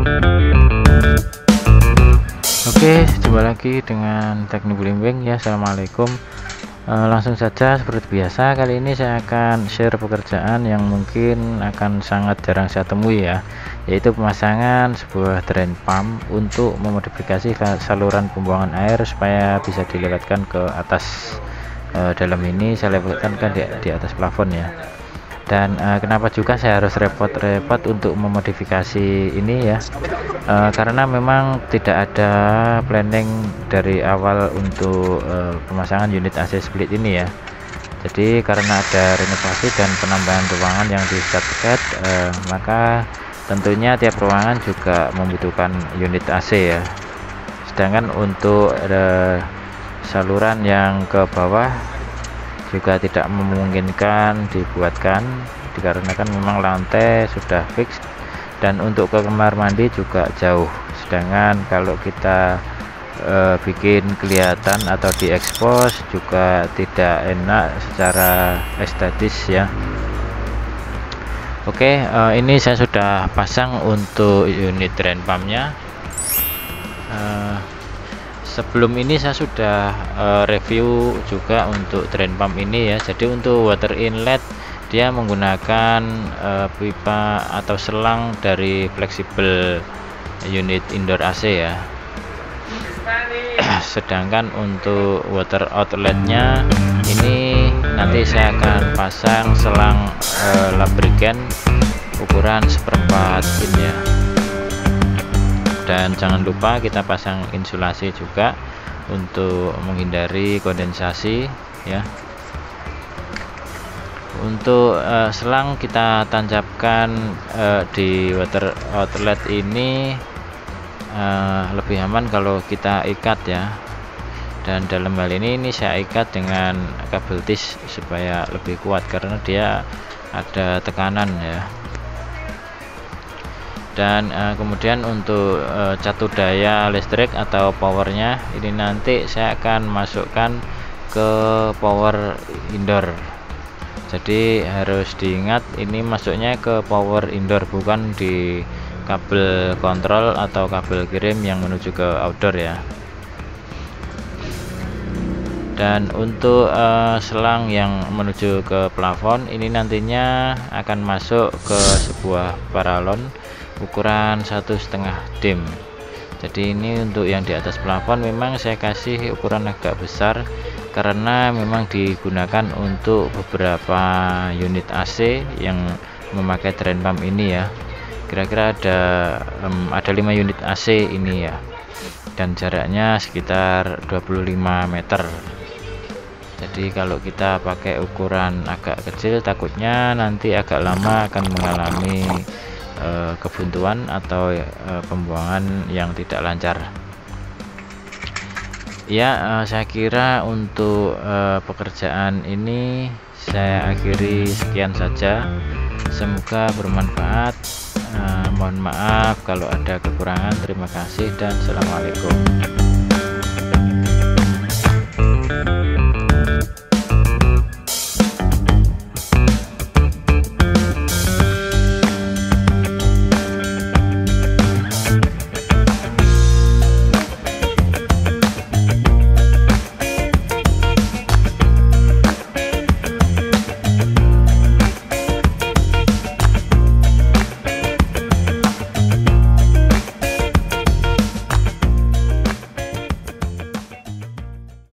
Oke, jumpa lagi dengan teknik blimbing ya. Assalamualaikum. Langsung saja seperti biasa, kali ini saya akan share pekerjaan yang mungkin akan sangat jarang saya temui ya, yaitu pemasangan sebuah drain pump untuk memodifikasi saluran pembuangan air supaya bisa dilewatkan ke atas. Dalam ini saya lewatkan kan di atas plafon ya. Dan kenapa juga saya harus repot-repot untuk memodifikasi ini ya, karena memang tidak ada planning dari awal untuk pemasangan unit AC split ini ya. Jadi karena ada renovasi dan penambahan ruangan yang di setiap maka tentunya tiap ruangan juga membutuhkan unit AC ya. Sedangkan untuk saluran yang ke bawah juga tidak memungkinkan dibuatkan dikarenakan memang lantai sudah fix, dan untuk ke kamar mandi juga jauh. Sedangkan kalau kita bikin kelihatan atau diekspos juga tidak enak secara estetis ya. Oke, ini saya sudah pasang untuk unit drain pumpnya. Sebelum ini saya sudah review juga untuk drain pump ini ya. Jadi untuk water inlet dia menggunakan pipa atau selang dari fleksibel unit indoor AC ya. Sedangkan untuk water outletnya ini nanti saya akan pasang selang lubricant ukuran 1/4 in ya. Dan jangan lupa kita pasang insulasi juga untuk menghindari kondensasi ya. Untuk selang kita tancapkan di water outlet ini lebih aman kalau kita ikat ya. Dan dalam hal ini saya ikat dengan kabel tis supaya lebih kuat karena dia ada tekanan ya. Dan kemudian untuk catu daya listrik atau powernya ini nanti saya akan masukkan ke power indoor. Jadi harus diingat ini masuknya ke power indoor, bukan di kabel kontrol atau kabel kirim yang menuju ke outdoor ya. Dan untuk selang yang menuju ke plafon ini nantinya akan masuk ke sebuah paralon ukuran 1,5 dim. Jadi ini untuk yang di atas plafon memang saya kasih ukuran agak besar karena memang digunakan untuk beberapa unit AC yang memakai drain pump ini ya. Kira-kira ada 5 unit AC ini ya, dan jaraknya sekitar 25 meter. Jadi kalau kita pakai ukuran agak kecil takutnya nanti agak lama akan mengalami kebuntuan atau pembuangan yang tidak lancar ya. Saya kira untuk pekerjaan ini saya akhiri sekian saja, semoga bermanfaat. Mohon maaf kalau ada kekurangan. Terima kasih dan assalamualaikum.